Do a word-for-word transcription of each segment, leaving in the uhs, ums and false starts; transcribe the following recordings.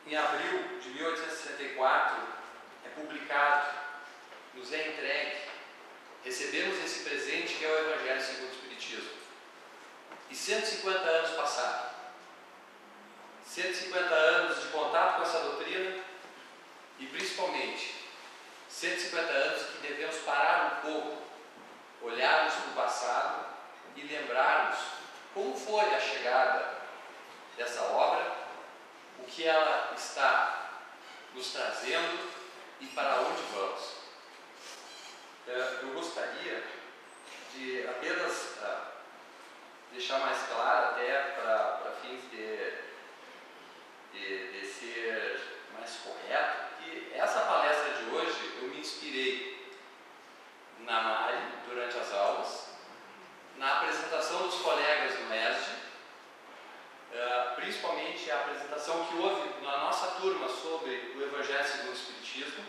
em abril de mil oitocentos e sessenta e quatro, é publicado, nos é entregue, recebemos esse presente que é o Evangelho segundo o Espiritismo. E cento e cinquenta anos passaram. cento e cinquenta anos de contato com essa doutrina e, principalmente, cento e cinquenta anos que devemos parar um pouco, olharmos para o passado e lembrarmos como foi a chegada dessa obra, o que ela está nos trazendo e para onde vamos. Eu gostaria de apenas deixar mais claro, até para fins de, de, de ser mais correto, que essa palestra de hoje eu me inspirei na Mari durante as aulas, na apresentação dos colegas do M E S D, Uh, principalmente a apresentação que houve na nossa turma sobre o Evangelho segundo o Espiritismo,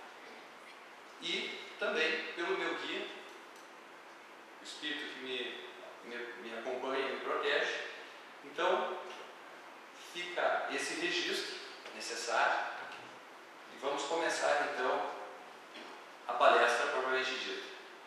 e também pelo meu guia, o Espírito que me, me, me acompanha e me protege. Então, fica esse registro necessário e vamos começar então a palestra propriamente dita.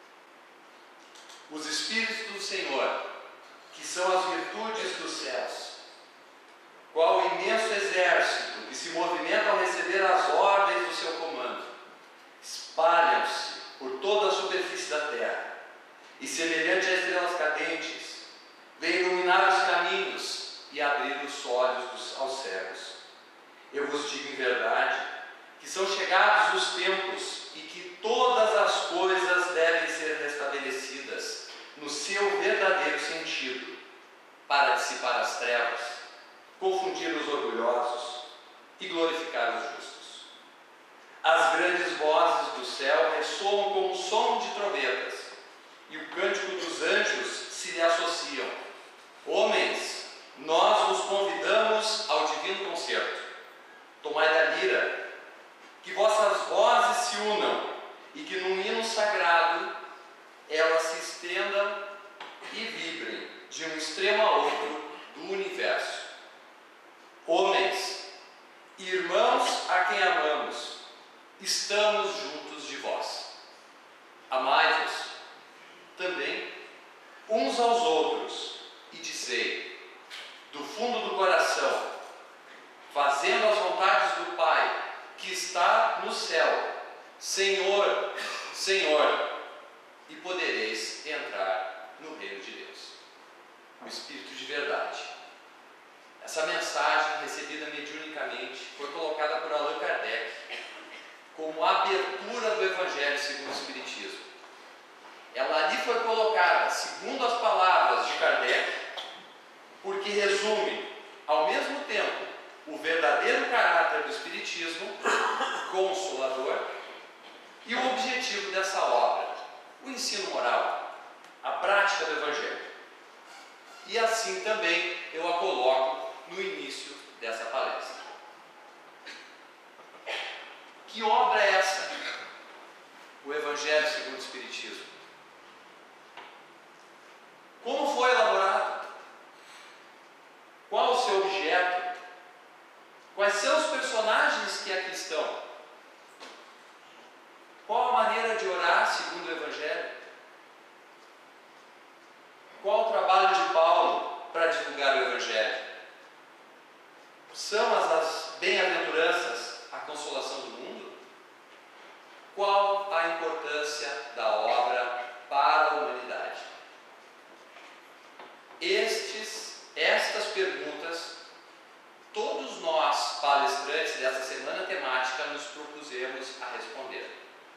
Os Espíritos do Senhor, que são as virtudes dos céus, qual o imenso exército que se movimenta ao receber as ordens do seu comando, espalham-se por toda a superfície da terra e, semelhante a estrelas cadentes, vêm iluminar os caminhos e abrir os olhos dos, aos cegos. Eu vos digo em verdade que são chegados os tempos e que todas as coisas devem ser restabelecidas no seu verdadeiro sentido, para dissipar as trevas, confundir os orgulhosos e glorificar os justos. As grandes vozes do céu ressoam como o som de trombetas, e o cântico dos anjos se lhe associam. Homens, nós vos convidamos ao divino concerto. Tomai da lira, que vossas vozes se unam, e que num hino sagrado elas se estendam e vibrem de um extremo a outro do universo. Homens, irmãos a quem amamos, estamos juntos de vós. Amai-vos também uns aos outros e dizei, do fundo do coração, fazendo as vontades do Pai, que está no céu, Senhor, Senhor, e podereis entrar no reino de Deus. O Espírito de verdade. Essa mensagem, recebida mediunicamente, foi colocada por Allan Kardec como abertura do Evangelho segundo o Espiritismo. Ela ali foi colocada, segundo as palavras de Kardec, porque resume, ao mesmo tempo, o verdadeiro caráter do Espiritismo, consolador, e o objetivo dessa obra, o ensino moral, a prática do Evangelho. E assim também eu a coloco no início dessa palestra. Que obra é essa? O Evangelho segundo o Espiritismo. Como foi elaborado? Qual o seu objeto? Quais são os personagens que aqui estão? Qual a maneira de orar segundo o Evangelho? Qual o trabalho de Paulo para divulgar o Evangelho? São as, as bem-aventuranças a consolação do mundo? Qual a importância da obra para a humanidade? Estes, estas perguntas, todos nós, palestrantes dessa semana temática, nos propusemos a responder.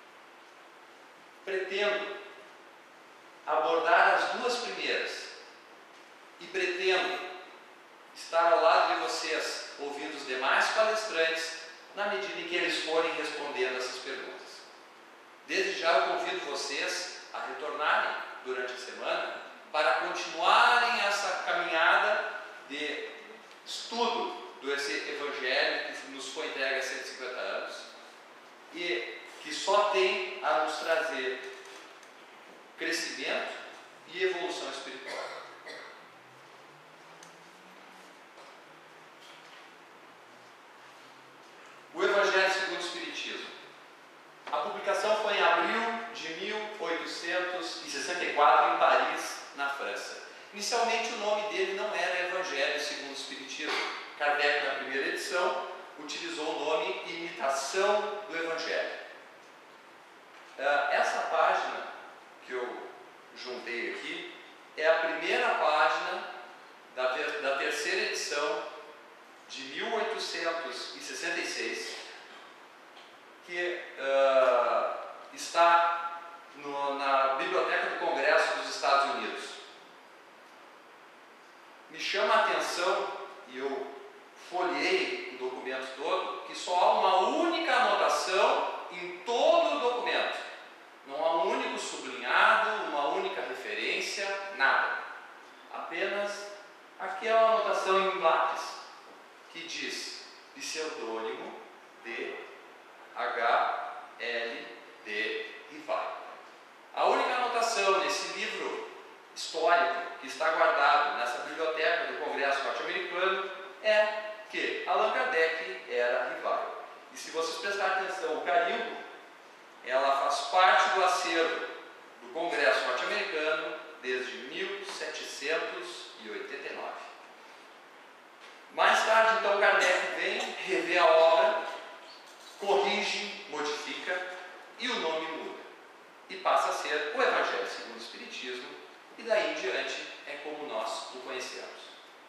Pretendo abordar as duas primeiras e pretendo estar ao lado de vocês, ouvindo os demais palestrantes, na medida em que eles forem respondendo essas perguntas. Desde já eu convido vocês a retornarem durante a semana para continuarem essa caminhada de estudo desse Evangelho que nos foi entregue há cento e cinquenta anos e que só tem a nos trazer crescimento e evolução espiritual. Inicialmente o nome dele não era Evangelho segundo o Espiritismo. Kardec, na primeira edição, utilizou o nome Imitação do Evangelho. Essa página que eu juntei aqui é a primeira página da, da terceira edição de mil oitocentos e sessenta e seis, que uh, está no, na Biblioteca do Congresso dos Estados Unidos. Me chama a atenção, e eu folhei o documento todo, que só há uma única anotação em todo o documento. Não há um único sublinhado, uma única referência, nada. Apenas aquela anotação em lápis que diz pseudônimo de H L D Rivaio. A única anotação nesse livro histórico que está guardado nessa biblioteca do Congresso norte-americano é que Allan Kardec era Rivaio. E se vocês prestarem atenção, o carimbo, ela faz parte do acervo do Congresso norte-americano desde mil setecentos e oitenta e nove. Mais tarde, então, Kardec vem, revê a obra, corrige, modifica e o nome muda. E passa a ser o Evangelho segundo o Espiritismo, e daí em diante é como nós o conhecemos.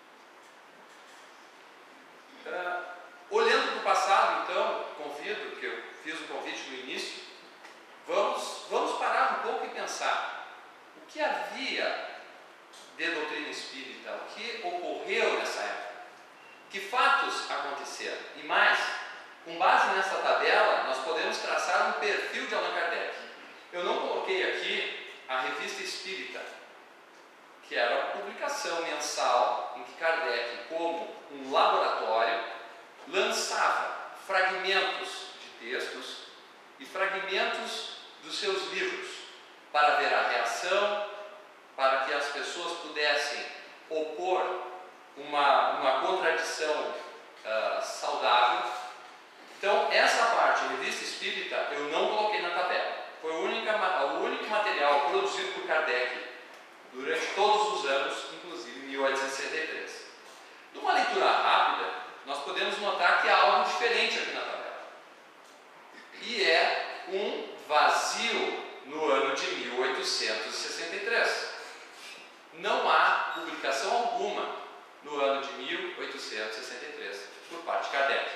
Uh, olhando para o passado, então, convido, que eu fiz o convite no início, vamos, vamos parar um pouco e pensar o que havia de doutrina espírita, o que ocorreu nessa época, que fatos aconteceram. E mais, com base nessa tabela, nós podemos traçar um perfil de Allan Kardec. Eu não coloquei aqui a Revista Espírita, que era uma publicação mensal em que Kardec, como um laboratório, lançava fragmentos de textos e fragmentos dos seus livros para ver a reação, para que as pessoas pudessem opor uma, uma contradição uh, saudável. Então, essa parte, a Revista Espírita, eu não coloquei na tabela. Foi o único, o único material produzido por Kardec durante todos os anos, inclusive em mil oitocentos e sessenta e três. Numa leitura rápida, nós podemos notar que há algo diferente aqui na tabela. E é um vazio no ano de mil oitocentos e sessenta e três. Não há publicação alguma no ano de mil oitocentos e sessenta e três por parte de Kardec.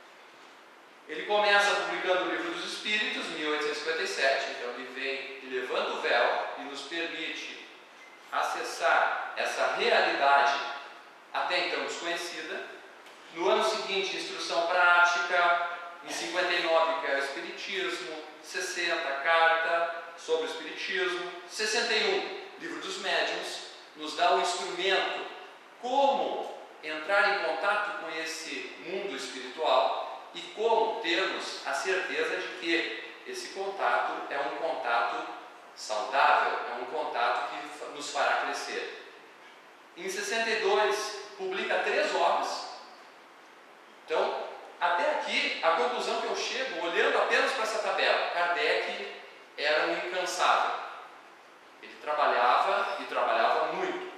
Ele começa publicando o Livro dos Espíritos, em mil oitocentos e cinquenta e sete, então ele vem levando o véu e nos permite acessar essa realidade até então desconhecida. No ano seguinte, Instrução Prática, em cinquenta e nove, que é o Espiritismo, sessenta, Carta sobre o Espiritismo, sessenta e um, Livro dos Médiuns, nos dá um instrumento como entrar em contato com esse mundo espiritual e como termos a certeza de que esse contato é um contato saudável, é um contato que nos fará crescer. Em sessenta e dois, publica três obras. Então, até aqui, a conclusão que eu chego, olhando apenas para essa tabela, Kardec era um incansável. Ele trabalhava e trabalhava muito.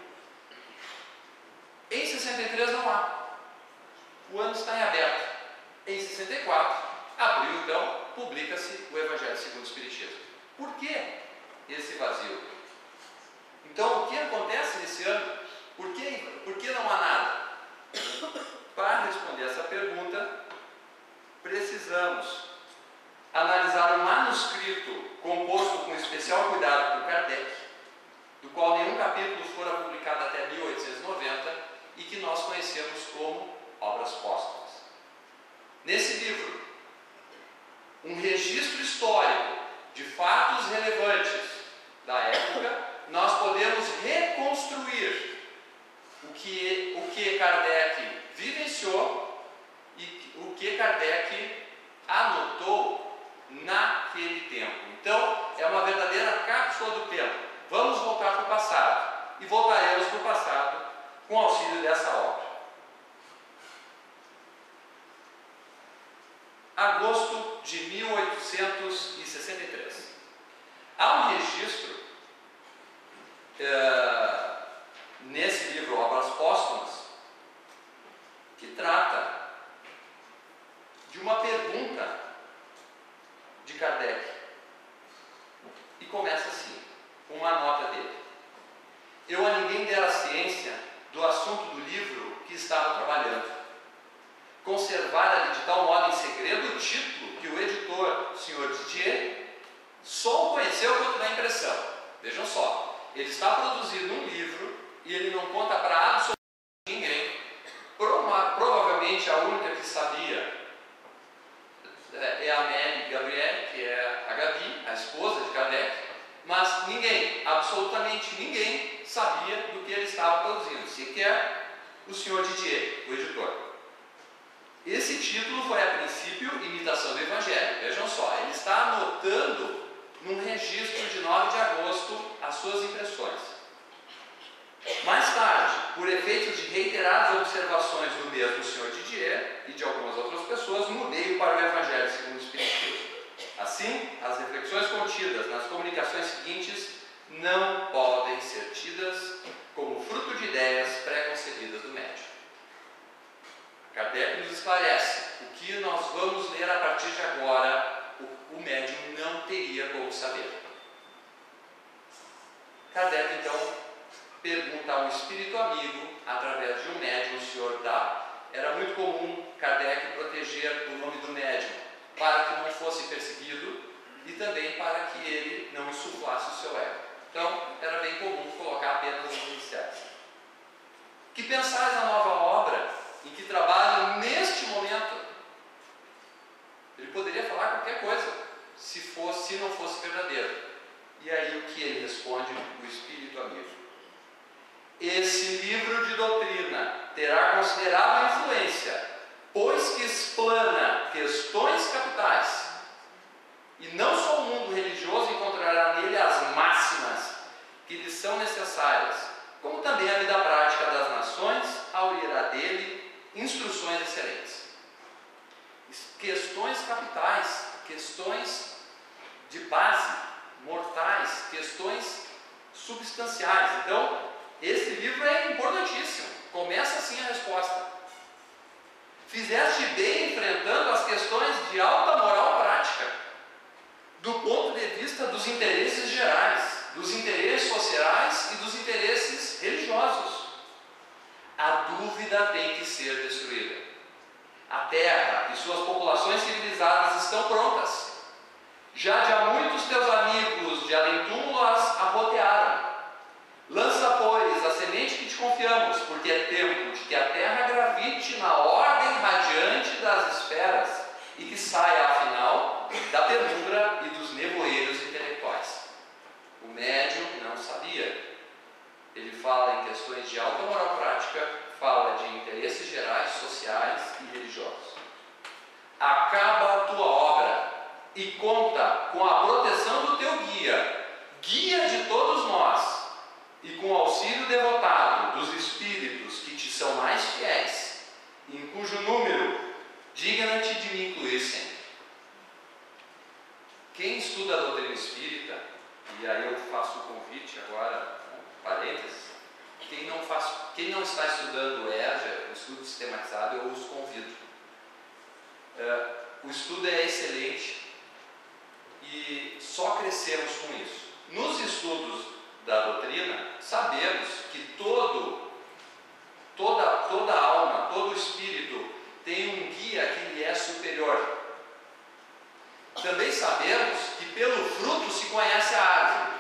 Em sessenta e três não há. O ano está em aberto. Em sessenta e quatro, abril então, publica-se o Evangelho segundo o Espiritismo. Por que esse vazio? Então, o que acontece nesse ano? Por que, por que não há nada? Para responder essa pergunta, precisamos analisar um manuscrito composto com especial cuidado por Kardec, do qual nenhum capítulo fora publicado até mil oitocentos e noventa e que nós conhecemos como Obras Póstumas. Nesse livro, um registro histórico de fatos relevantes da época, nós podemos reconstruir o que, o que Kardec vivenciou e o que Kardec anotou naquele tempo. Então, é uma verdadeira cápsula do tempo. Vamos voltar para o passado e voltaremos para o passado com o auxílio dessa obra. Agosto de mil oitocentos e sessenta e três. Há um registro uh, conservar ali de tal modo em segredo o título que o editor, o senhor Didier, só o conheceu quando dá a impressão. Vejam só, ele está produzindo um livro e ele não conta para absolutamente ninguém. Prova- provavelmente a única que sabia é a Amélie Gabriel, que é a Gabi, a esposa de Kardec, mas ninguém, absolutamente ninguém, sabia do que ele estava produzindo, sequer o senhor Didier, o editor. Esse título foi, a princípio, Imitação do Evangelho. Vejam só, ele está anotando num registro de nove de agosto as suas impressões. Mais tarde, por efeitos de reiteradas observações do mesmo senhor Didier e de algumas outras pessoas, mudei para o Evangelho segundo o Espiritismo. Assim, as reflexões contidas nas comunicações seguintes não podem ser tidas como fruto de ideias pré-concebidas do médium. Kardec nos esclarece: o que nós vamos ler a partir de agora, o, o médium não teria como saber. Kardec, então, pergunta a um espírito amigo, através de um médium, o senhor Dá. Era muito comum Kardec proteger o nome do médium, para que não fosse perseguido e também para que ele não insuflasse o seu ego. Então, era bem comum colocar apenas os iniciais. Que pensais na nova obra em que trabalho neste momento? Ele poderia falar qualquer coisa, se, fosse, se não fosse verdadeiro. E aí o que ele responde, o espírito amigo? Esse livro de doutrina terá considerável influência, pois que explana questões capitais. E não só o mundo religioso encontrará nele as máximas que lhes são necessárias, como também a vida prática das nações aurirá dele instruções excelentes. Questões capitais, questões de base, mortais, questões substanciais. Então, esse livro é importantíssimo. Começa assim a resposta. Fizeste bem enfrentando as questões de alta moral prática, do ponto de vista dos interesses gerais, dos interesses sociais e dos interesses religiosos. A dúvida tem que ser destruída. A terra e suas populações civilizadas estão prontas. Já de há muitos teus amigos de além-túmulo as arrotearam. Lança, pois, a semente que te confiamos, porque é tempo de que a terra gravite na ordem radiante das esferas e que saia, afinal, da penumbra e dos nevoeiros intelectuais. O médium não sabia. Ele fala em questões de alta moral prática, fala de interesses gerais, sociais e religiosos. Acaba a tua obra e conta com a proteção do teu guia, guia de todos nós, e com o auxílio devotado dos espíritos que te são mais fiéis, em cujo número digna-te de me incluir sempre. Quem estuda a doutrina espírita, e aí eu faço o convite agora, um parênteses, quem não, faz, quem não está estudando o E R G A, o estudo sistematizado, eu os convido. Uh, o estudo é excelente e só crescemos com isso. Nos estudos da doutrina, sabemos que todo, toda, toda alma, todo espírito tem um guia que lhe é superior. Também sabemos que pelo fruto se conhece a árvore.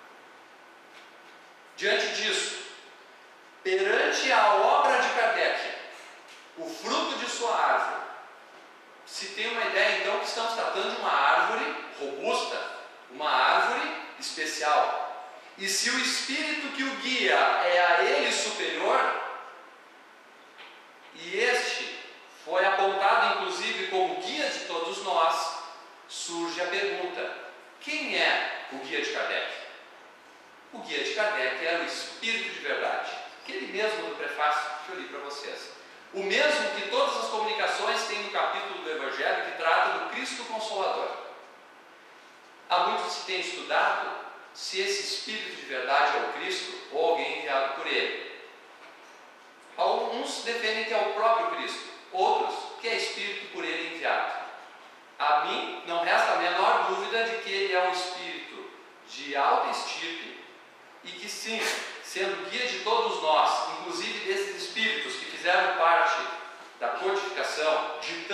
Diante disso, perante a obra de Kardec, o fruto de sua árvore, se tem uma ideia então que estamos tratando de uma árvore robusta, uma árvore especial. E se o espírito que o guia é a ele superior, e este foi apontado inclusive como guia de todos nós, surge a pergunta: quem é o guia de Kardec? O guia de Kardec era o Espírito de Verdade, aquele mesmo do prefácio que eu li para vocês. O mesmo que todas as comunicações têm no capítulo do Evangelho que trata do Cristo Consolador. Há muito se tem estudado se esse Espírito de Verdade é o Cristo ou alguém enviado por ele. Alguns defendem que é o próprio Cristo, outros que é Espírito por ele enviado. A mim não resta a menor dúvida de que ele é um Espírito de alta estirpe e que sim, sendo guia de todos nós, inclusive desses Espíritos que fizeram parte da codificação de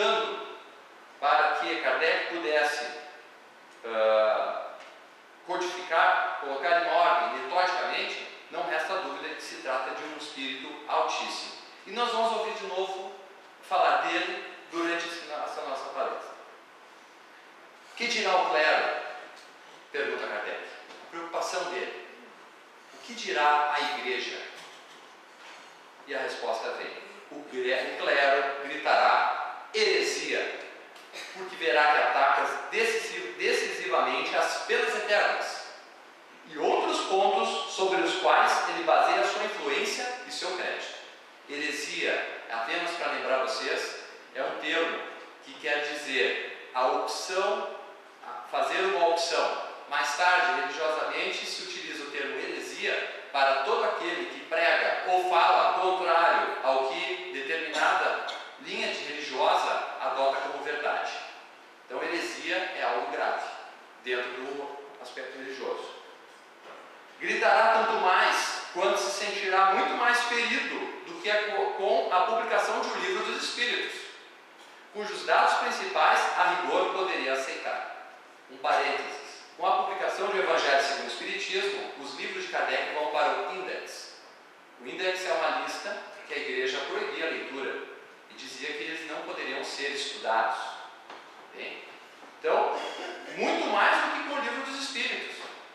que Kardec pudesse uh, codificar, colocar em ordem metodicamente, não resta dúvida que se trata de um espírito altíssimo. E nós vamos ouvir de novo falar dele durante essa nossa palestra. O que dirá o clero? Pergunta Kardec. A preocupação dele. O que dirá a igreja? E a resposta vem. O clero gritará heresia, porque verá que atacas decisivamente as penas eternas e outros pontos sobre os quais ele baseia a sua influência e seu crédito. Heresia, apenas para lembrar vocês, é um termo que quer dizer a opção, fazer uma opção. Mais tarde, religiosamente, se utiliza o termo heresia para todo aquele que prega ou fala contrário ao que determinada linha de religiosa adota como verdade. Então, heresia é algo grave dentro do aspecto religioso. Gritará tanto mais quando se sentirá muito mais ferido do que com a publicação de um livro dos Espíritos, cujos dados principais, a rigor, poderia aceitar. Um parênteses. Com a publicação do Evangelho segundo o Espiritismo, os livros de Kardec vão para o Index. O Index é uma lista que a igreja proibia a leitura e dizia que eles não poderiam ser estudados. Bem? Então, muito mais do que com o livro dos Espíritos.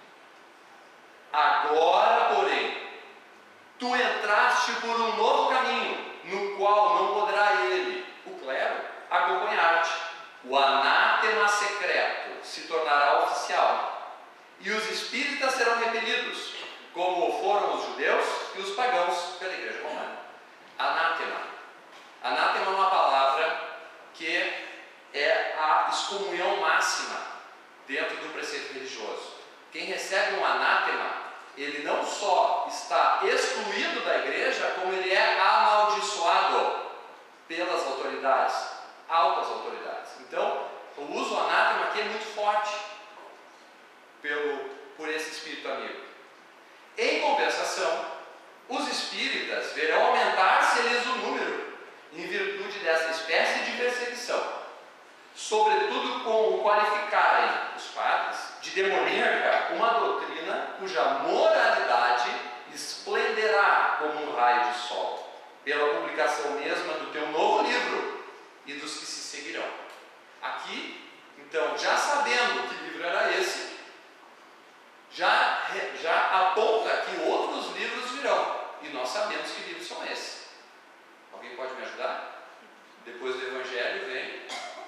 Agora, porém, tu entraste por um novo caminho, no qual não poderá ele, o clero, acompanhar-te. O anátema secreto se tornará oficial, e os espíritas serão repelidos, como foram os judeus e os pagãos pela igreja romana. Anátema. Anátema é uma palavra que é a excomunhão máxima dentro do preceito religioso. Quem recebe um anátema, ele não só está excluído da igreja, como ele é amaldiçoado pelas autoridades, altas autoridades. Então, o uso anátema aqui é muito forte pelo, por esse espírito amigo. Em compensação, os espíritas verão aumentar-se-lhes o número, em virtude dessa espécie de perseguição, sobretudo com o qualificarem os padres de demoníaca uma doutrina cuja moralidade esplenderá como um raio de sol, pela publicação mesma do teu novo livro e dos que se seguirão. Aqui, então, já sabendo que livro era esse, já, já aponta que outros livros virão, e nós sabemos que livros são esses. Alguém pode me ajudar? Depois do Evangelho vem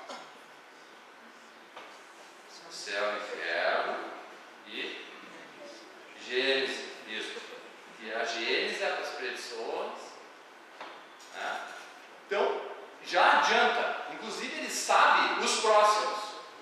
Céu e Inferno e Gênesis, isso, que a Gênesis é para as predições, né? Então, já adianta, inclusive ele sabe os próximos.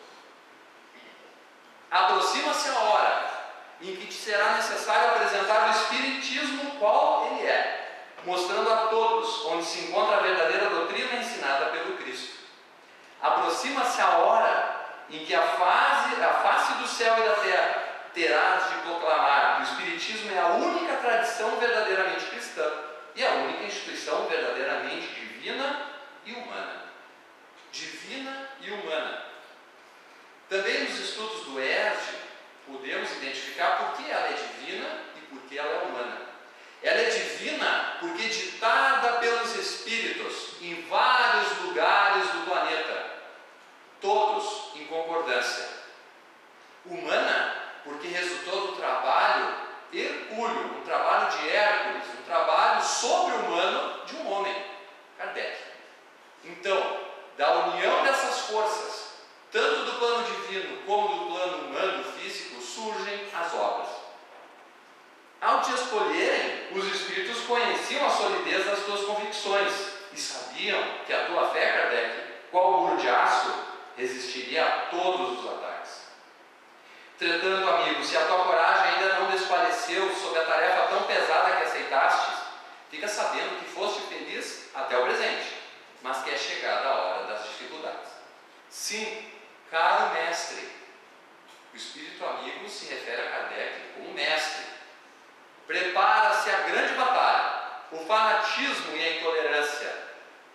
Aproxima-se a hora em que te será necessário apresentar o Espiritismo qual ele é, mostrando a todos onde se encontra a verdadeira doutrina ensinada pelo Cristo. Aproxima-se a hora em que a, fase, a face do céu e da terra terás de proclamar que o Espiritismo é a única tradição verdadeiramente cristã e a única instituição verdadeiramente divina e humana. Divina e humana. Também nos estudos do E R G podemos identificar por que ela é divina e por que ela é humana. Ela é divina porque ditada pelos espíritos em vários lugares do planeta, todos em concordância. Humana porque resultou do trabalho hercúleo, um trabalho de Hércules, um trabalho sobre-humano de um homem, Kardec. Então, da união dessas forças, tanto do plano divino como do plano humano, físico, surgem as obras. Ao te escolherem, os espíritos conheciam a solidez das tuas convicções e sabiam que a tua fé, Kardec, qual muro de aço, resistiria a todos os ataques. Entretanto, amigo, se a tua coragem ainda não desfaleceu sob a tarefa tão pesada que aceitaste, fica sabendo que foste feliz até o presente, mas que é chegada a hora das dificuldades. Sim, caro mestre, o espírito amigo se refere a Kardec como mestre. Prepara-se a grande batalha, o fanatismo e a intolerância.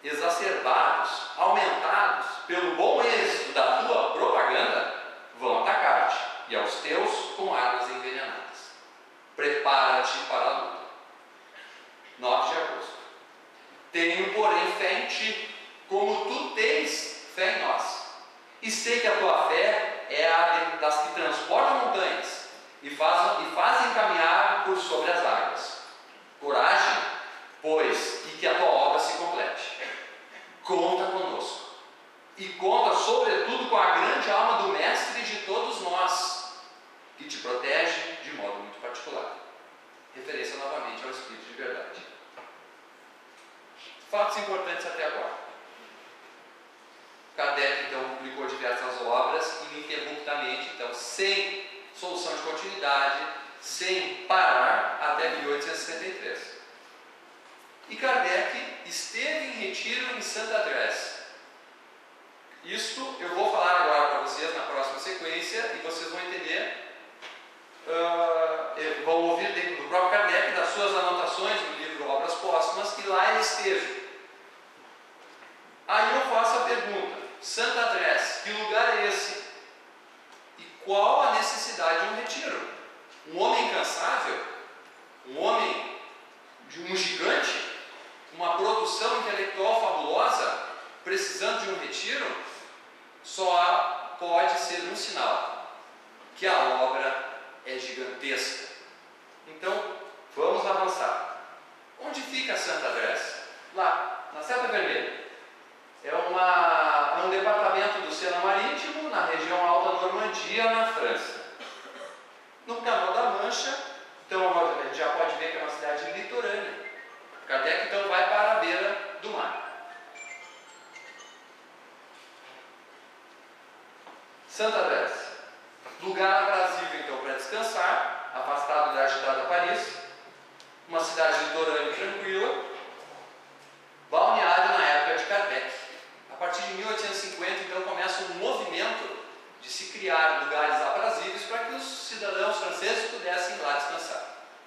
exacerbados, aumentados pelo bom êxito da tua propaganda, vão atacar-te e aos teus com armas envenenadas. Prepara-te para a luta. nove de agosto. Tenho, porém, fé em ti, como tu tens fé em nós. E sei que a tua fé é a das que transportam montanhas e fazem, e fazem caminhar por sobre as águas. Coragem, pois, e que a tua obra se complete. Conta conosco. E conta, sobretudo, com a grande alma do Mestre de todos nós, que te protege de modo muito particular. Referência novamente ao Espírito de verdade. Fatos importantes até agora. Kardec, então, publicou diversas obras ininterruptamente, então, sem solução de continuidade, sem parar, até mil oitocentos e sessenta e três. E Kardec esteve em retiro em Santa Adresse. Isto eu vou falar agora para vocês na próxima sequência, e vocês vão entender, uh, vão ouvir do próprio Kardec, das suas anotações no livro Obras Póstumas, que lá ele esteve. Aí eu faço a pergunta: Santa Adresse, que lugar é esse? E qual a necessidade de um retiro? Um homem incansável? Um homem de um gigante? Uma produção intelectual fabulosa? Precisando de um retiro? Só pode ser um sinal que a obra é gigantesca. Então, vamos avançar. Onde fica Santa Adresse? Lá, na Seta Vermelha. É, uma, é um departamento do Sena Marítimo, na região Alta Normandia, na França. No Canal da Mancha, então a gente já pode ver que é uma cidade litorânea. Kardec então vai para a beira do mar. Santa Adresse, lugar aprazível então para descansar, afastado da agitada Paris, uma cidade litorânea tranquila, balneário na época de Kardec. A partir de mil oitocentos e cinquenta, então, começa um movimento de se criar lugares aprazíveis para que os cidadãos franceses pudessem ir lá descansar.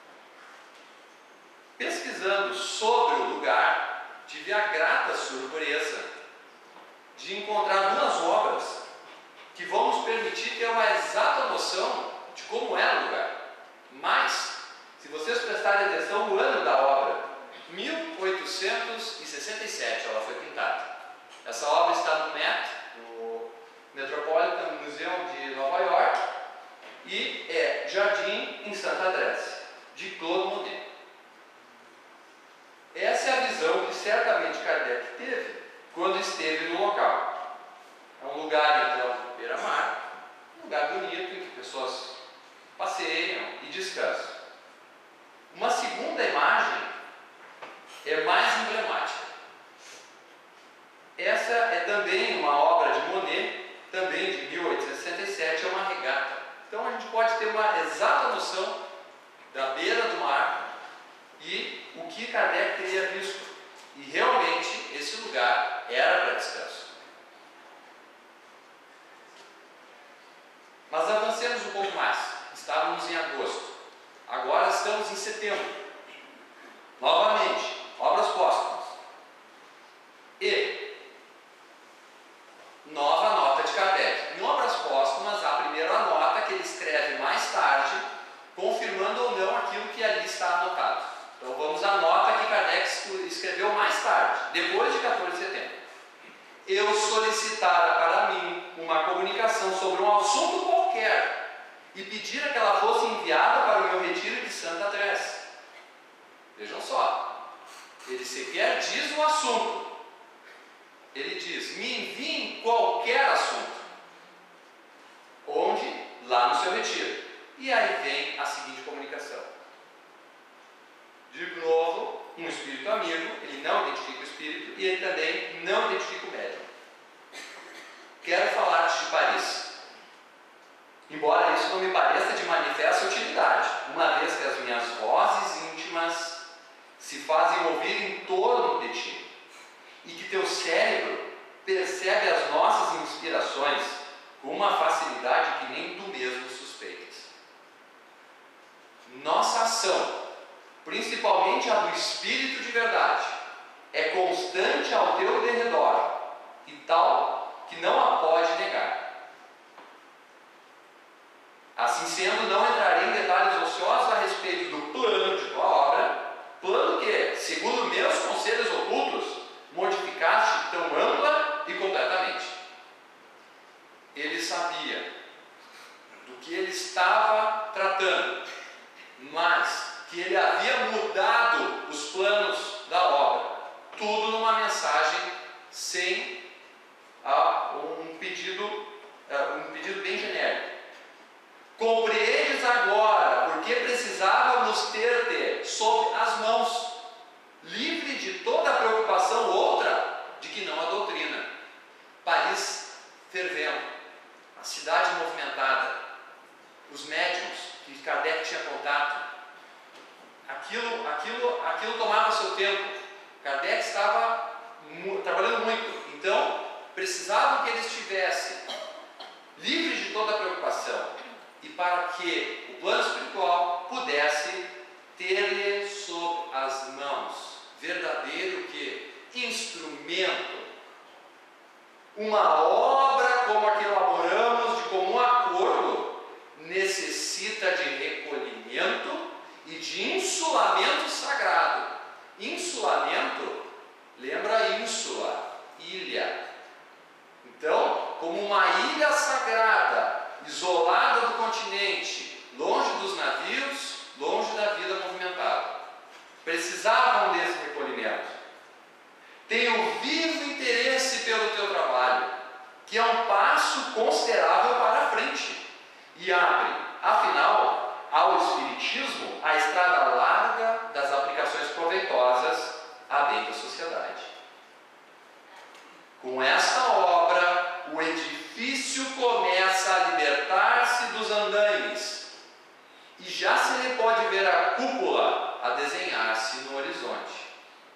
Pesquisando sobre o lugar, tive a grata surpresa de encontrar duas obras que vão nos permitir ter uma exata noção de como era o lugar. Mas, se vocês prestarem atenção, o ano da obra, mil oitocentos e sessenta e sete, ela foi pintada. Essa obra está no M E T, no Metropolitan Museum de Nova York, e é Jardim em Santa Adresse, de Claude Monet. Essa é a visão que certamente Kardec teve quando esteve no local. É um lugar, então, beira-mar, um lugar bonito em que pessoas passeiam e descansam. Uma segunda imagem é mais emblemática. Essa é também uma obra de Monet, também de mil oitocentos e sessenta e sete, é uma regata. Então a gente pode ter uma exata noção da beira do mar e o que Kardec teria visto. E realmente esse lugar era para descanso. Mas avancemos um pouco mais. Estávamos em agosto. Agora estamos em setembro. Novamente, obras póstumas. E nova nota de Kardec. Em obras póstumas, a primeira nota que ele escreve mais tarde, confirmando ou não aquilo que ali está anotado. Então vamos à nota que Kardec escreveu mais tarde, depois de quatorze de setembro. Eu solicitara para mim uma comunicação sobre um assunto qualquer e pedira que ela fosse enviada para o meu retiro de Santa Adresse. Vejam só, ele sequer diz o assunto. Ele diz: me enviem qualquer assunto. Onde? Lá no seu retiro. E aí vem a seguinte comunicação. De novo, um espírito amigo, ele não identifica o espírito e ele também não identifica o médium. Quero falar-te de Paris. Embora isso não me pareça de manifesta utilidade, uma vez que as minhas vozes íntimas se fazem ouvir em torno de ti, e que teu cérebro percebe as nossas inspirações com uma facilidade que nem tu mesmo suspeitas. Nossa ação, principalmente a do Espírito de verdade, é constante constante ao teu derredor, e tal que não a pode negar. Assim sendo, não entrarei em detalhes ociosos a respeito do plano de tua obra, plano que, segundo meus conselhos ocultos, modificaste tão ampla e completamente. Ele sabia do que ele estava tratando, mas que ele havia mudado os planos da obra, tudo numa mensagem sem ah, um pedido, ah, um pedido bem genérico. Compreendes agora porque precisávamos ter-te sob as mãos, livre de toda preocupação outra de que não a doutrina. Paris fervendo, a cidade movimentada, os médiuns que Kardec tinha contato, aquilo, aquilo, aquilo tomava seu tempo. Kardec estava mu- trabalhando muito, então precisavam que ele estivesse livre de toda preocupação, e para que o plano espiritual pudesse ter-lhe sob as mãos, verdadeiro que instrumento, uma obra como a que elaboramos de comum acordo, necessita de recolhimento e de insulamento sagrado. Insulamento, lembra ínsula, ilha. Então, como uma ilha sagrada, isolada do continente, longe dos navios, longe da vida movimentada, precisavam desse recolhimento. Tenho vivo interesse pelo teu trabalho, que é um passo considerável para a frente e abre, afinal, ao Espiritismo a estrada larga das aplicações proveitosas a bem da sociedade. Com esta obra, o edifício começa a libertar-se dos andaimes e já se lhe pode ver a cúpula a desenhar-se no horizonte.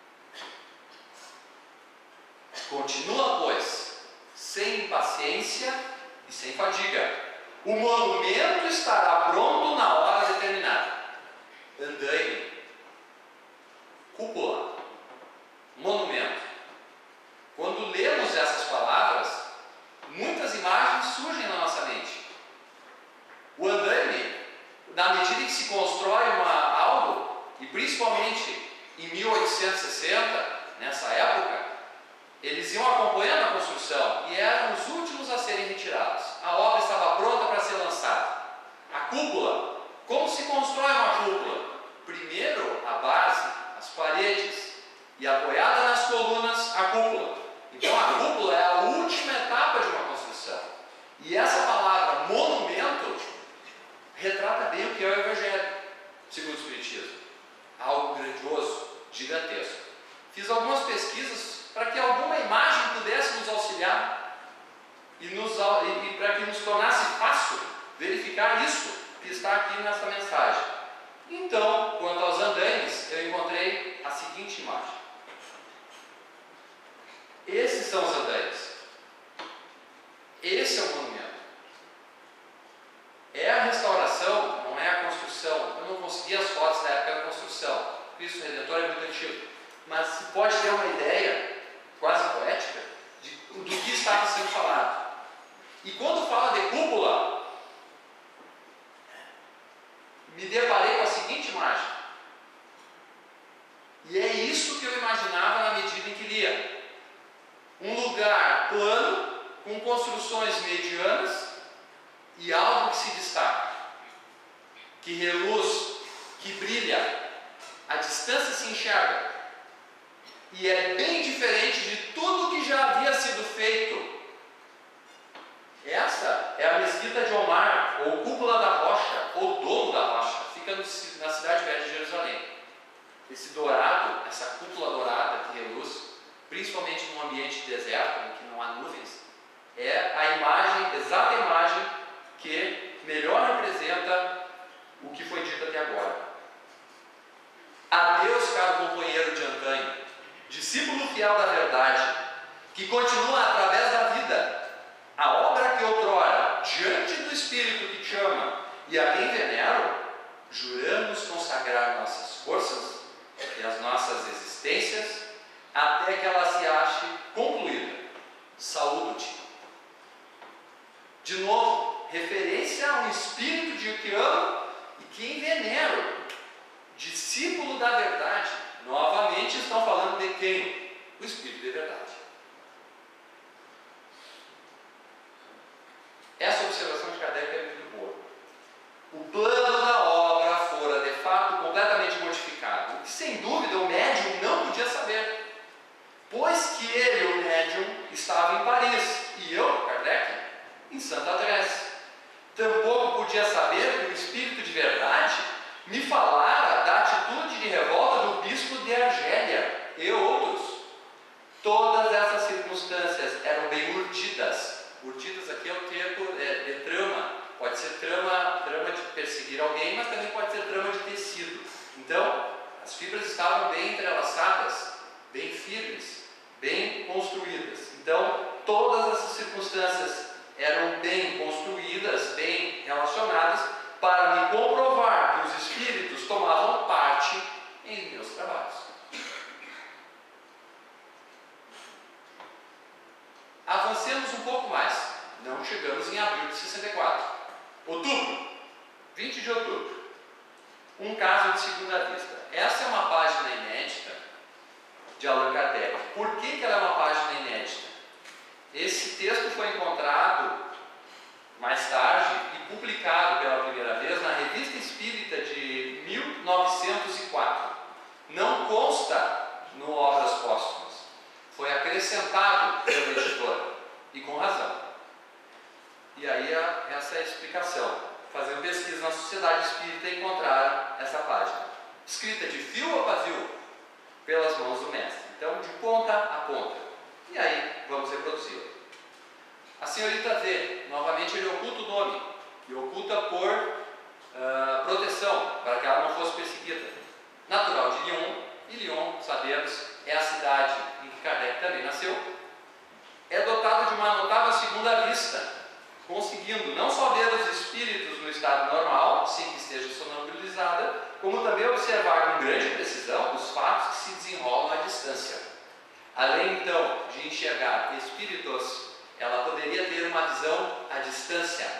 Continua, pois, sem impaciência e sem fadiga. O monumento estará pronto na hora determinada. Andaime, cúpula, monumento. Quando lemos essas palavras, muitas imagens surgem na nossa mente. O andaime, na medida em que se constrói uma, algo, e principalmente em mil oitocentos e sessenta, nessa época, eles iam acompanhando a construção e eram os últimos a serem retirados. A obra estava pronta para ser lançada. A cúpula, como se constrói uma cúpula? Primeiro a base, as paredes, e apoiada nas colunas, a cúpula. Então a cúpula é a última etapa de uma construção. E essa palavra monumento retrata bem o que é o Evangelho, segundo o Espiritismo. Algo grandioso, gigantesco. Fiz algumas pesquisas para que alguma imagem pudesse nos auxiliar e, nos, e, e para que nos tornasse fácil verificar isso que está aqui nessa mensagem. Então, quanto aos andaimes, eu encontrei a seguinte imagem. Esses são os andaimes. Esse é o monumento. É a restauração, não é a construção. Eu não consegui as fotos da época da construção. Cristo Redentor é muito antigo. Mas se pode ter uma ideia quase poética de, do que estava sendo falado. E quando fala de cúpula, me deparei com a seguinte imagem. E é isso que eu imaginava na medida em que lia. Um lugar plano, com construções medianas e algo que se destaca, que reluz, que brilha. A distância se enxerga. E é bem diferente de tudo que já havia sido feito. Essa é a Mesquita de Omar, ou Cúpula da Rocha, ou Domo da Rocha. Fica no, na cidade velha de Jerusalém. Esse dourado, essa cúpula dourada que reluz, principalmente num ambiente deserto, em que não há nuvens, é a imagem, exata imagem que melhor representa o que foi dito até agora. Adeus, caro companheiro de antanho, discípulo fiel da verdade, que continua através De novo, referência a um espírito de que amo e que enveneno, discípulo da verdade. Novamente estão falando de quem? O espírito de verdade. Essa observação de Kardec é muito boa. O plano da obra fora de fato completamente modificado, o que sem dúvida o médium não podia saber, pois que ele, o médium, estava em Paris e eu, Kardec, em Santa Adresse. Tampouco podia saber que o espírito de verdade me falara da atitude de revolta do bispo de Argélia e outros. Todas essas circunstâncias eram bem urdidas. Urdidas aqui é o termo é, de trama. Pode ser trama, trama de perseguir alguém, mas também pode ser trama de tecido. Então, as fibras estavam bem entrelaçadas, bem firmes, bem construídas. Então, todas essas circunstâncias eram bem construídas, bem relacionadas, para me comprovar que os espíritos tomavam parte em meus trabalhos. Avancemos um pouco mais. Não chegamos em abril de sessenta e quatro. Outubro, vinte de outubro. Um caso de segunda vista. Essa é uma página inédita de Allan Kardec. Por que que ela é uma página inédita? Esse texto foi encontrado mais tarde e publicado pela primeira vez na Revista Espírita de mil novecentos e quatro. Não consta no Obras Póstumas. Foi acrescentado pelo editor, e com razão. E aí essa é a explicação. Fazendo pesquisa na Sociedade Espírita, encontraram essa página, escrita de fio a pavio pelas mãos do mestre. Então, de ponta a ponta. E aí, vamos reproduzi-la. A senhorita V, novamente ele oculta o nome, e oculta por uh, proteção, para que ela não fosse perseguida. Natural de Lyon, e Lyon, sabemos, é a cidade em que Kardec também nasceu. É dotado de uma notável segunda vista, conseguindo não só ver os espíritos no estado normal, sem que esteja sonambulisada, como também observar com grande precisão os fatos que se desenrolam à distância. Além então de enxergar espíritos, ela poderia ter uma visão à distância.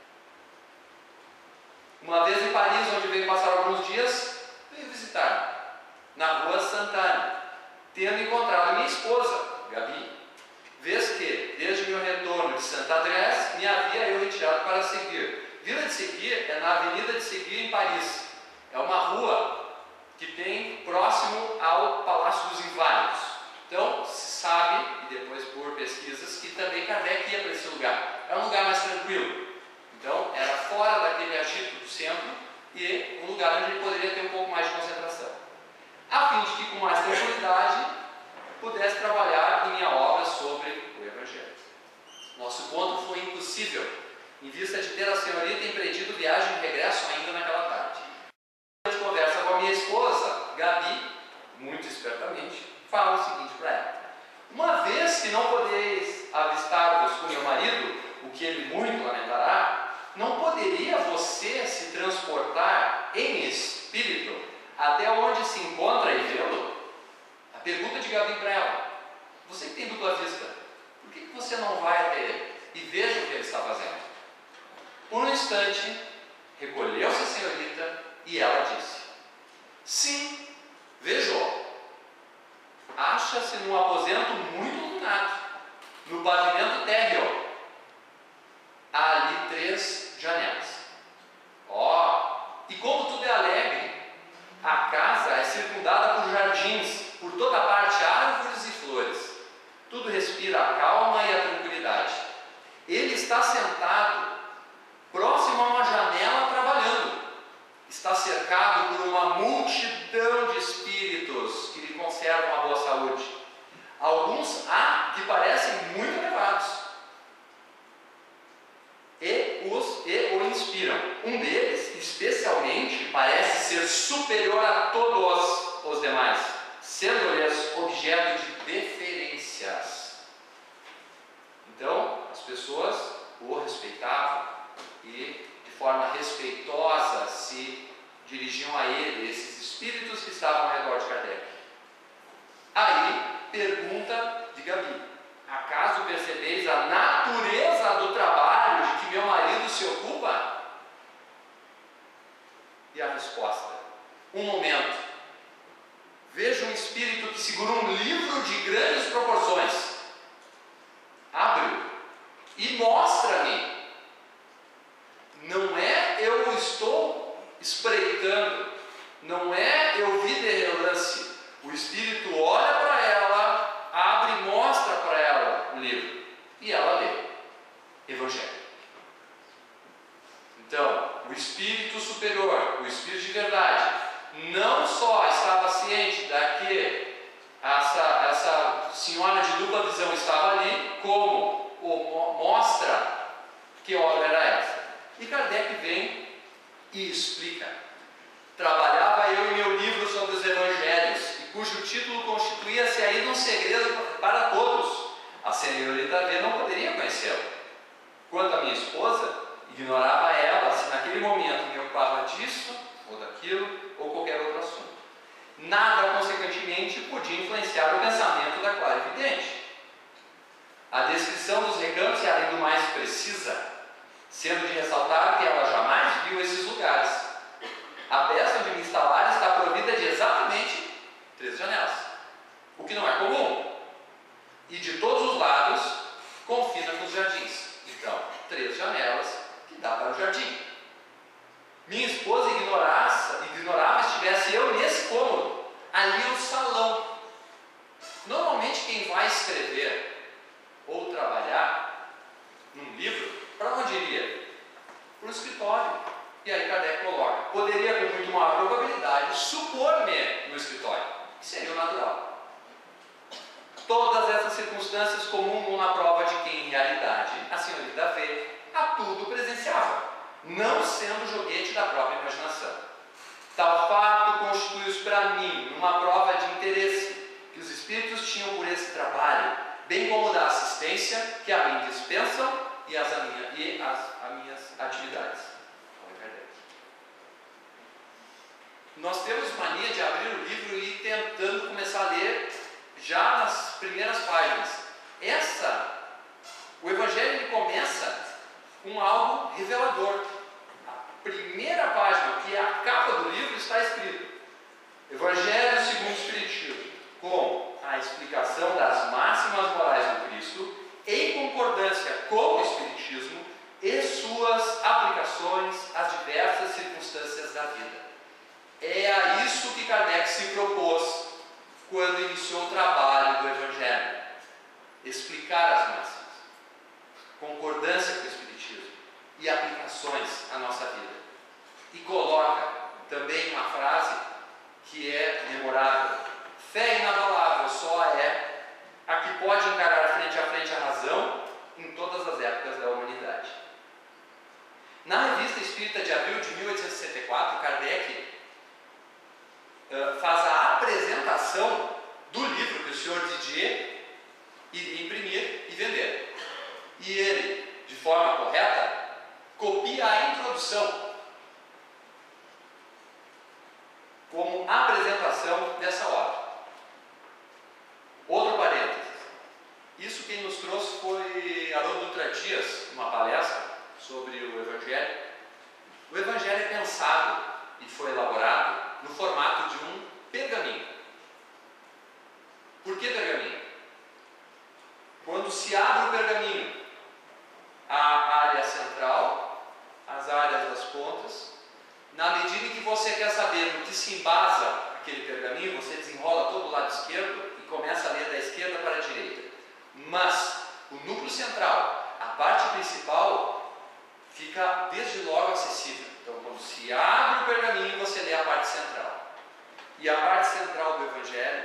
Uma vez em Paris, onde veio passar alguns dias, veio visitar na rua Santana, tendo encontrado minha esposa, Gabi, vez que, desde meu retorno de Santa Adresse, me havia eu retirado para Seguir. Vila de Seguir é na Avenida de Seguir, em Paris. É uma rua que tem próximo ao Palácio dos Inválidos. Então, se sabe, e depois por pesquisas, que também Kardec ia para esse lugar. É um lugar mais tranquilo. Então, era fora daquele agito do centro e um lugar onde ele poderia ter um pouco mais de concentração. A fim de que, com mais tranquilidade, pudesse trabalhar em minha obra sobre o Evangelho. Nosso ponto foi impossível, em vista de ter a senhorita empreendido viagem de regresso ainda naquela tarde. De conversa com a minha esposa, Gabi, muito espertamente, fala o seguinte para ela: uma vez que não podeis avistar-vos com meu marido, o que ele muito lamentará, não poderia você se transportar em espírito até onde se encontra e vê-lo? A pergunta de Gabi para ela: você que tem dupla vista, por que que você não vai até ele e veja o que ele está fazendo? Por um instante, recolheu-se a senhorita e ela disse: sim, vejo. Acha-se num aposento muito iluminado, no pavimento térreo. Há ali três janelas. Ó, oh, e como tudo é alegre, a casa é circundada por jardins, por toda parte árvores e flores. Tudo respira a calma e a tranquilidade. Ele está sentado próximo a uma janela trabalhando. Está cercado por uma multidão de espíritos que lhe conservam a boa saúde. Alguns há que parecem muito elevados e, os, e o inspiram. Um deles, especialmente, parece ser superior a todos os demais, sendo-lhes objeto de deferências. Então, as pessoas o respeitavam e, de forma respeitosa, se dirigiam a ele, esses espíritos que estavam ao redor de Kardec. Aí, pergunta de Gabi: acaso percebeis a natureza do trabalho de que e mostra-me. Não é eu estou espreitando, não é eu vi de relance. O Espírito olha para ela, abre e mostra para ela o livro, e ela lê. Evangelho. Então, o Espírito superior, o Espírito de verdade, não só estava ciente da que essa, essa senhora de dupla visão estava ali, como o, mostra que obra era essa. E Kardec vem e explica. Trabalhava eu em meu livro sobre os Evangelhos, e cujo título constituía-se ainda um segredo para todos. A senhorita V não poderia conhecê-lo. Quanto à minha esposa, ignorava ela se naquele momento me ocupava disso, ou daquilo, ou qualquer outro assunto. Nada, consequentemente, podia influenciar o pensamento da clarividente. A descrição dos recantos é, além do mais, precisa, sendo de ressaltar que ela jamais viu esses lugares. A peça onde me instalar está provida de exatamente três janelas, o que não é comum, e de todos os lados confina com os jardins. Então, três janelas que dá para o jardim. Minha esposa ignorasse, ignorava estivesse eu nesse cômodo. Ali é o salão. Normalmente quem vai escrever ou trabalhar num livro, para onde iria? Para o escritório. E aí Kardec coloca, poderia com muito maior probabilidade supor-me no escritório. Que seria o natural. Todas essas circunstâncias comungam na prova de que, em realidade, a senhorita V a tudo presenciava, não sendo joguete da própria imaginação. Tal fato constitui-se para mim uma prova de interesse que os espíritos tinham por esse trabalho, bem como da assistência que a mim dispensam e as, a minha, e as a minhas atividades. Nós temos mania de abrir o livro e ir tentando começar a ler já nas primeiras páginas. Essa, o Evangelho ele começa com algo revelador. A primeira página, que é a capa do livro, está escrito Evangelho segundo o Espiritismo, com a explicação das máximas morais do Cristo, em concordância com o Espiritismo e suas aplicações às diversas circunstâncias da vida. É a isso que Kardec se propôs quando iniciou o trabalho do Evangelho: explicar as máximas, concordância com o Espiritismo e aplicações à nossa vida. E coloca também uma frase que é memorável: fé inabalável só é a que pode encarar frente a frente a razão em todas as épocas da humanidade. Na Revista Espírita de abril de mil oitocentos e sessenta e quatro, Kardec uh, faz a apresentação do livro que o senhor Didier iria imprimir e vender. E ele, de forma correta, copia a introdução como apresentação dessa obra. Outro parênteses. Isso quem nos trouxe foi Haroldo Dutra Dias, uma palestra sobre o Evangelho. O Evangelho é pensado e foi elaborado no formato de um pergaminho. Por que pergaminho? Quando se abre o pergaminho, a área central, as áreas das pontas, na medida em que você quer saber no que se embasa aquele pergaminho, você desenrola todo o lado esquerdo e começa a ler da esquerda para a direita. Mas o núcleo central, a parte principal, fica desde logo acessível. Então, quando se abre o pergaminho, você lê a parte central. E a parte central do Evangelho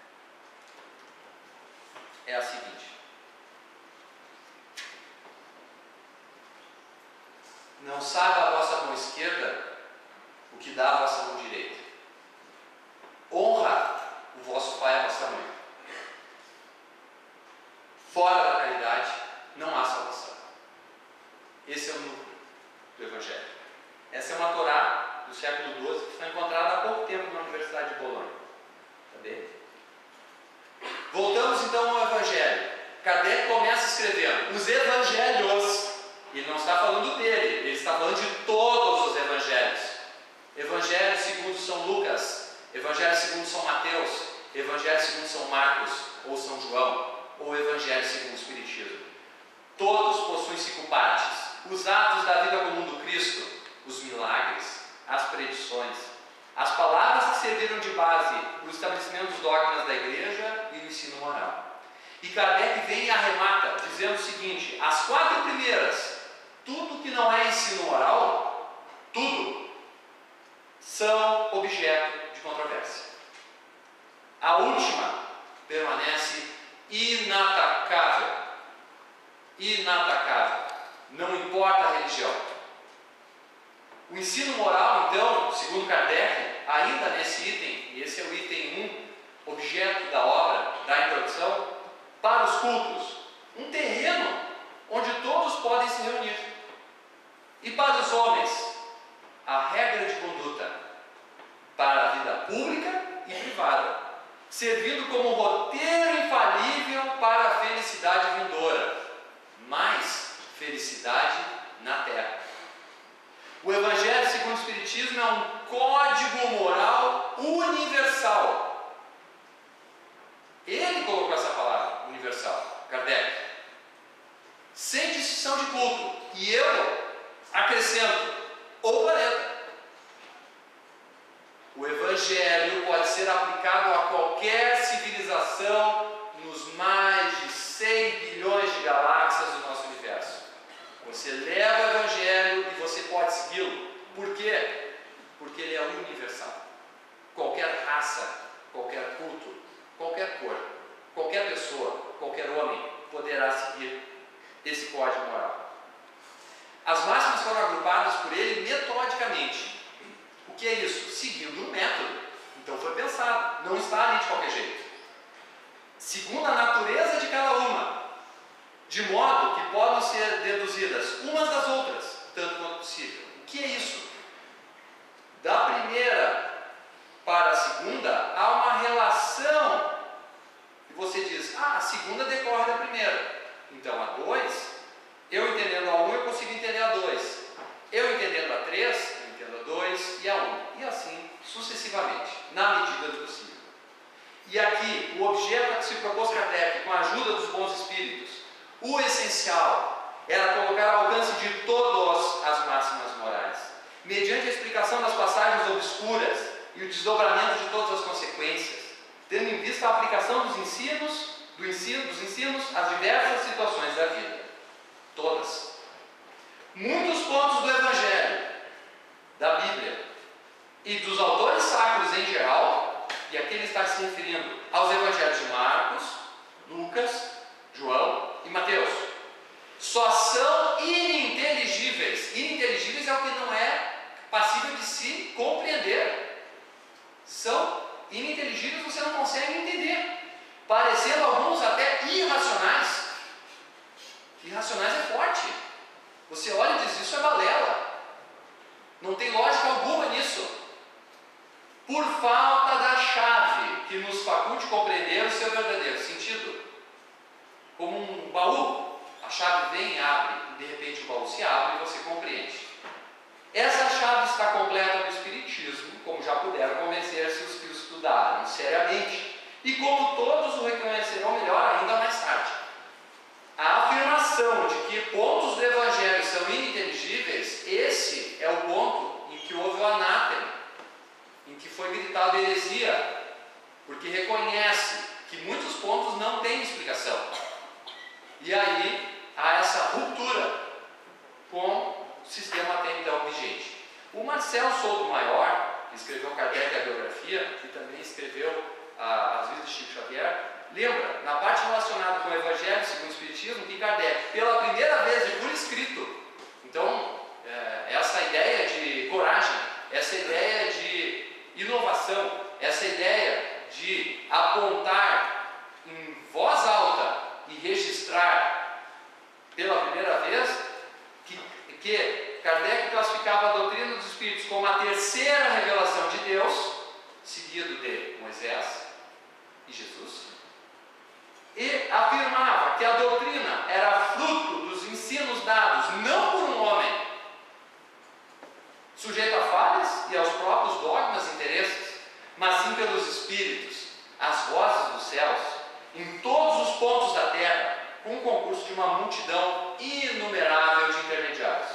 é a seguinte: não saiba a vossa mão esquerda o que dá a vossa mão direita. Honra o vosso pai e a vossa mãe. Fora da caridade não há salvação. Esse é o núcleo do Evangelho. Essa é uma Torá do século doze que foi encontrada há pouco tempo na Universidade de Bolonha. Tá bem? Voltamos então ao Evangelho. Kardec começa escrevendo os Evangelhos. Ele não está falando dele, ele está falando de todos os Evangelhos. Evangelho segundo São Lucas, Evangelho segundo São Mateus, Evangelho segundo São Marcos ou São João, ou Evangelho segundo o Espiritismo. Todos possuem os atos da vida comum do Cristo, os milagres, as predições, as palavras que serviram de base para o estabelecimento dos dogmas da igreja e do ensino moral. E Kardec vem e arremata, dizendo o seguinte: as quatro primeiras, tudo que não é ensino moral, tudo, são objeto de controvérsia. A última permanece inatacável. Inatacável. Não importa a religião. O ensino moral, então, segundo Kardec, ainda nesse item, esse é o item um, objeto da obra, da introdução, para os cultos, um terreno onde todos podem se reunir. E para os homens, a regra de conduta para a vida pública e privada, servindo como roteiro infalível para a felicidade vindoura, mais felicidade na terra. O Evangelho segundo o Espiritismo é um código moral universal. Ele colocou essa palavra, universal, Kardec. Sem distinção de culto. E eu acrescento, ou planeta. O Evangelho pode ser aplicado a qualquer civilização nos mais de cem bilhões de galáxias do nosso universo. Você leva o Evangelho e você pode segui-lo. Por quê? Porque ele é universal. Qualquer raça, qualquer culto, qualquer cor, qualquer pessoa, qualquer homem poderá seguir esse código moral. As máximas foram agrupadas por ele metodicamente. O que é isso? Seguindo um método. Então foi pensado, não está ali de qualquer jeito. Segundo a natureza de cada uma, de modo que podem ser deduzidas umas das outras, tanto quanto possível. O que é isso? Da primeira para a segunda, há uma relação. E você diz, ah, a segunda decorre da primeira. Então a dois, eu entendendo a um, eu consigo entender a dois. Eu entendendo a três, eu entendo a dois e a um. E assim sucessivamente, na medida do possível. E aqui, o objeto a que se propôs Kardec, com a ajuda dos bons espíritos, o essencial era colocar ao alcance de todas as máximas morais, mediante a explicação das passagens obscuras e o desdobramento de todas as consequências, tendo em vista a aplicação dos ensinos, do ensino, dos ensinos às diversas situações da vida. Todas. Muitos pontos do Evangelho, da Bíblia e dos autores sacros em geral, e aqui ele está se referindo aos Evangelhos de Marcos, Lucas, João e Mateus, só são ininteligíveis. Ininteligíveis é o que não é passível de se compreender. São ininteligíveis, você não consegue entender, parecendo alguns até irracionais. Irracionais é forte. Você olha e diz, isso é balela. Não tem lógica alguma nisso. Por falta da chave que nos faculte compreender o seu verdadeiro sentido. Como um baú, a chave vem e abre, e de repente o baú se abre e você compreende. Essa chave está completa no Espiritismo, como já puderam convencer-se os que o estudaram seriamente, e como todos o reconhecerão melhor ainda mais tarde. A afirmação de que pontos do Evangelho são ininteligíveis, esse é o ponto em que houve o anátema, em que foi gritado heresia, porque reconhece que muitos pontos não têm explicação. E aí há essa ruptura com o sistema até então vigente. O Marcelo Souto Maior, que escreveu Kardec a biografia, que também escreveu ah, As Vidas de Chico Xavier, lembra, na parte relacionada com o Evangelho segundo o Espiritismo, que Kardec, pela primeira vez e por escrito, então, é, essa ideia de coragem, essa ideia de inovação, essa ideia de apontar em voz alta e registrar pela primeira vez que, que Kardec classificava a doutrina dos Espíritos como a terceira revelação de Deus, seguido de Moisés e Jesus, e afirmava que a doutrina era fruto dos ensinos dados não por um homem, sujeito a falhas e aos próprios dogmas e interesses, mas sim pelos Espíritos, as vozes dos céus, em todos os pontos da terra, com o concurso de uma multidão inumerável de intermediários.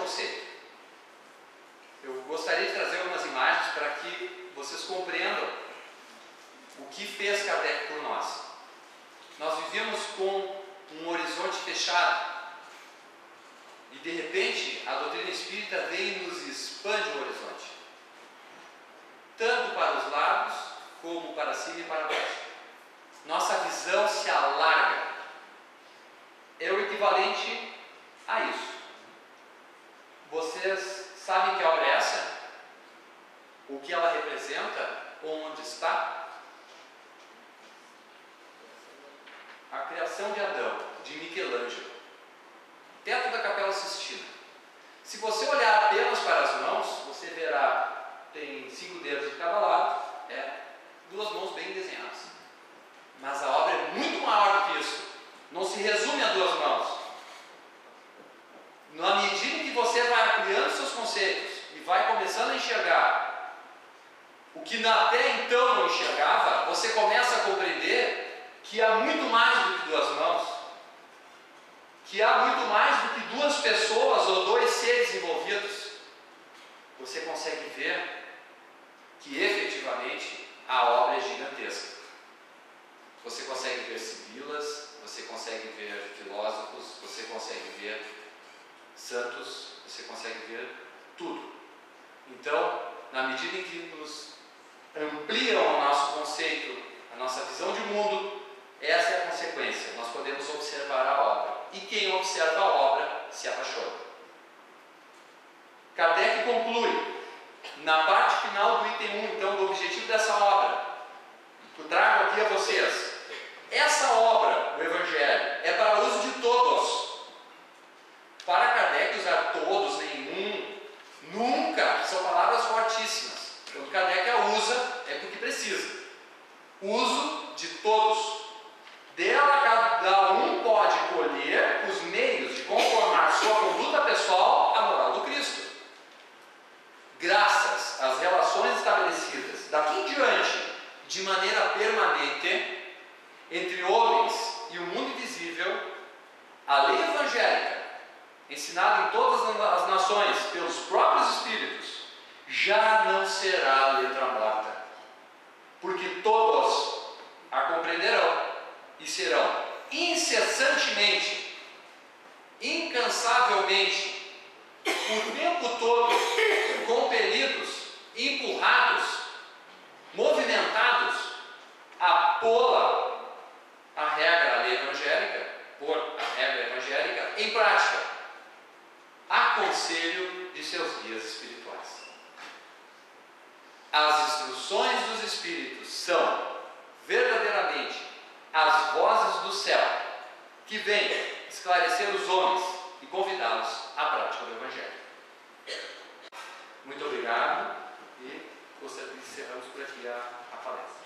conceito. Eu gostaria de trazer algumas imagens para que vocês compreendam o que fez Kardec por nós. Nós vivíamos com um horizonte fechado e de repente a doutrina espírita vem e nos expande o horizonte, tanto para os lados como para cima e para baixo. Nossa visão se alarga. É o equivalente a isso. Vocês sabem que obra é essa? O que ela representa? Onde está? A criação de Adão, de Michelangelo. Teto da Capela Sistina. Se você olhar apenas para as mãos, você verá, tem cinco dedos de cada lado, é duas mãos bem desenhadas. Mas a obra é muito maior do que isso. Não se resume a duas mãos. Na medida em que você vai ampliando seus conceitos e vai começando a enxergar o que até então não enxergava, você começa a compreender que há muito mais do que duas mãos, que há muito mais do que duas pessoas ou dois seres envolvidos. Você consegue ver que efetivamente a obra é gigantesca. Você consegue ver sibilas, você consegue ver filósofos, você consegue ver santos, você consegue ver tudo. Então, na medida em que nos ampliam o nosso conceito, a nossa visão de mundo, essa é a consequência. Nós podemos observar a obra. E quem observa a obra se apaixona. Kardec conclui, na parte final do item um, então, do objetivo dessa obra, que eu trago aqui a vocês. Essa obra, o Evangelho, é para uso de todos. Para Kardec, usar todos, nenhum, nunca, são palavras fortíssimas. Quando Kardec a usa, é porque precisa. Uso de todos. Dela, cada um pode colher os meios de conformar sua conduta pessoal à moral do Cristo. Graças às relações estabelecidas daqui em diante, de maneira permanente, entre homens e o mundo invisível, a lei evangélica, ensinada em todas as nações pelos próprios Espíritos, já não será letra morta, porque todos a compreenderão e serão incessantemente, incansavelmente, o tempo todo compelidos, empurrados, movimentados a pô-la, a regra, a lei evangélica, pôr a regra evangélica em prática, a conselho de seus guias espirituais. As instruções dos Espíritos são verdadeiramente as vozes do céu que vêm esclarecer os homens e convidá-los à prática do Evangelho. Muito obrigado e gostaria de encerrarmos por aqui a, a palestra.